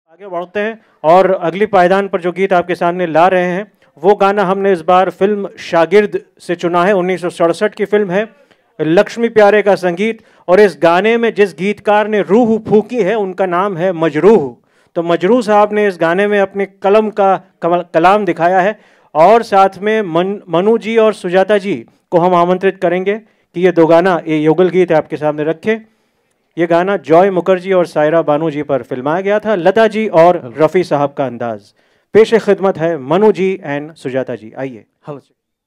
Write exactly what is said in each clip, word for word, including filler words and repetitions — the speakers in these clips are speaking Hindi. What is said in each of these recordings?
आगे बढ़ते हैं और अगली पायदान पर जो गीत आपके सामने ला रहे हैं वो गाना हमने इस बार फिल्म शागिर्द से चुना है। उन्नीस सौ सड़सठ की फिल्म है, लक्ष्मी प्यारे का संगीत, और इस गाने में जिस गीतकार ने रूह फूकी है उनका नाम है मजरूह। तो मजरूह साहब ने इस गाने में अपने कलम का कलाम दिखाया है और साथ में मन, मनु जी और सुजाता जी को हम आमंत्रित करेंगे कि ये दो गाना, ये युगल गीत आपके सामने रखें। ये गाना जॉय मुखर्जी और सायरा बानू जी पर फिल्माया गया था। लता जी और रफ़ी साहब का अंदाज। पेश खिदमत है मनु जी एंड सुजाता जी। आइए। हेलो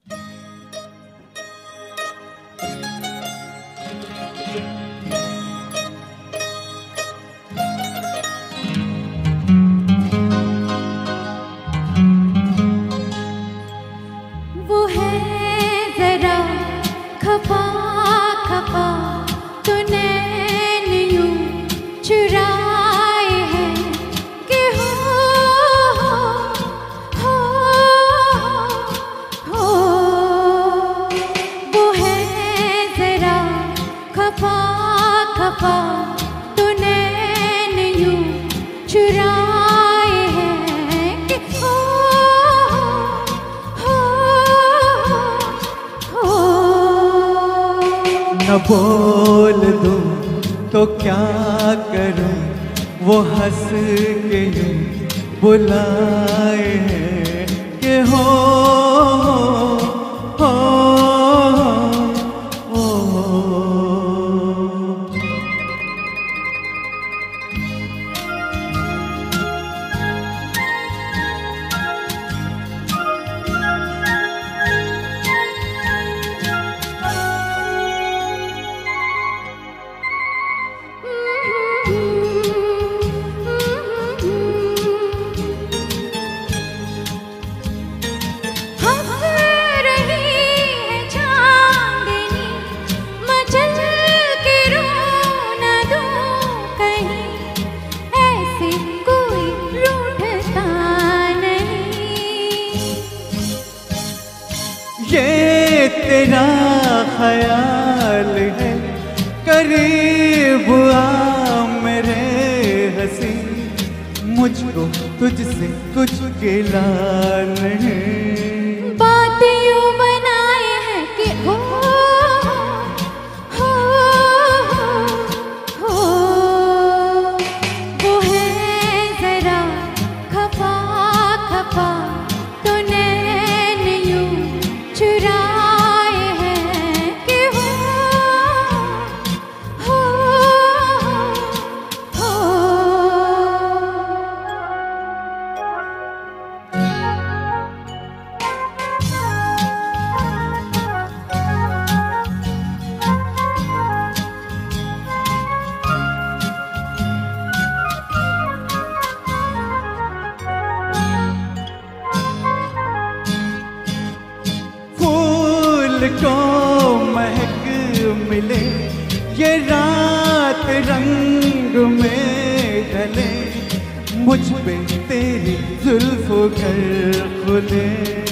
वो है जरा खफा खफा तो नैन यूं चुराए हैं कि हो हो हो वो है जरा खफा खफा तो नैन यूं चुराए हैं कि हो न बोल दूं तो क्या करूं, वो हंस के यूं बुलाए हैं कि हो हो हो ये तेरा ख्याल है, करीब आ मेरे हंसी, मुझको तुझसे कुछ गिला नहीं। बातें यूं बनाए हैं कि हो हो हो वो है जरा खफा खफा तो नैन यूं चुराए हैं कि हो हो हो फूल को महक मिले, ये रात रंग में ढले, मुझ पे तेरी जुल्फों कर खुले।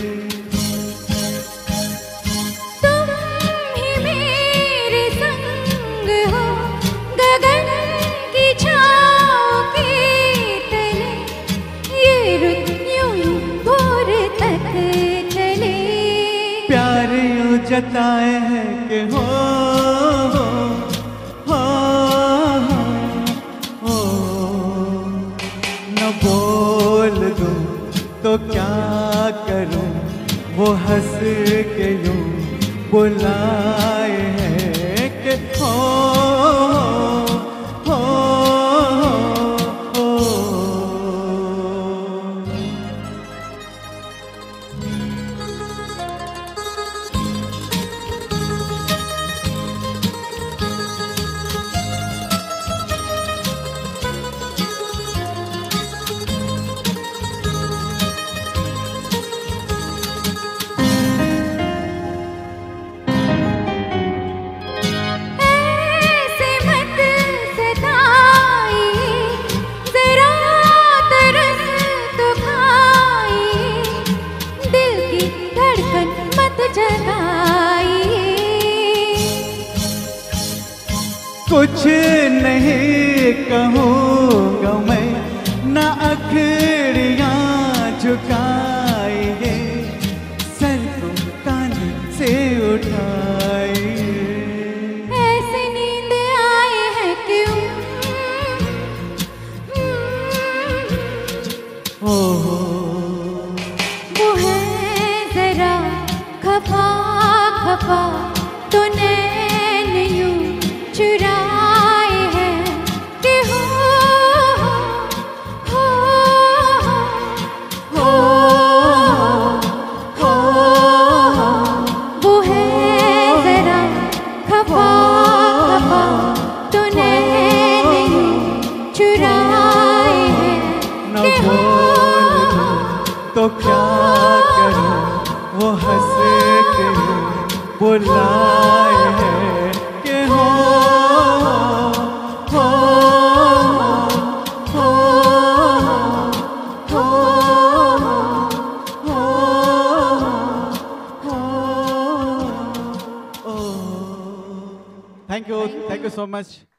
तुम ही मेरे संग हो, गगन की छाँव के तले, ये रुत यूं यूं भोर तक चले। प्यार यूं जताए हैं कि हो हो हो हो, न बोल दूं तो क्या करूं, वो हंस के यूं बुलाए हैं कि हो हो हो हो। ऐसे मत सताइए, जरा तरस तो खाइए, दिल की धड़कन मत जगाइए। कुछ नहीं कहूँगा मैं, ना अखड़ियाँ झुकाई है, सर को कान से उठाई। ऐसे नींद आए है क्यों? ओहो वो है जरा खफा खफा, तो नैन यूं चुराए हैं कि हो हो हो हो हो। वो है जरा खफा खफा, तो नैन यूं चुराए हैं न कि हो तो क्या करूं, वो हंस के बुलाए हैं कि हो हो हो हो हो। Thank you, thank you so much.